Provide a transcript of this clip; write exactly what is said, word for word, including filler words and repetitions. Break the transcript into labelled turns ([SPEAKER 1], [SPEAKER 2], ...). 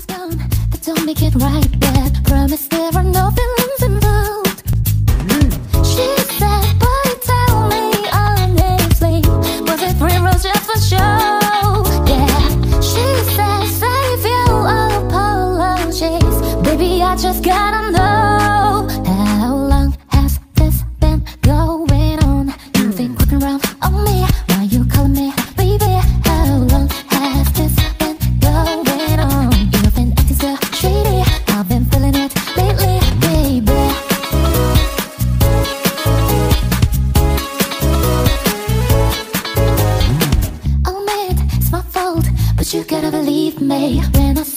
[SPEAKER 1] was gone, but don't make it right back. Promise there are no feelings involved. She said, boy, tell me honestly, was it three rows just for show? Yeah, she said, save you apologies. Baby, I just gotta know, how long has this been going on? You've been creeping around on me, why you calling me baby? How long has this been going on? You've been acting so shady, I've been feeling it lately, baby. I'll admit it's my fault, but you gotta believe me when I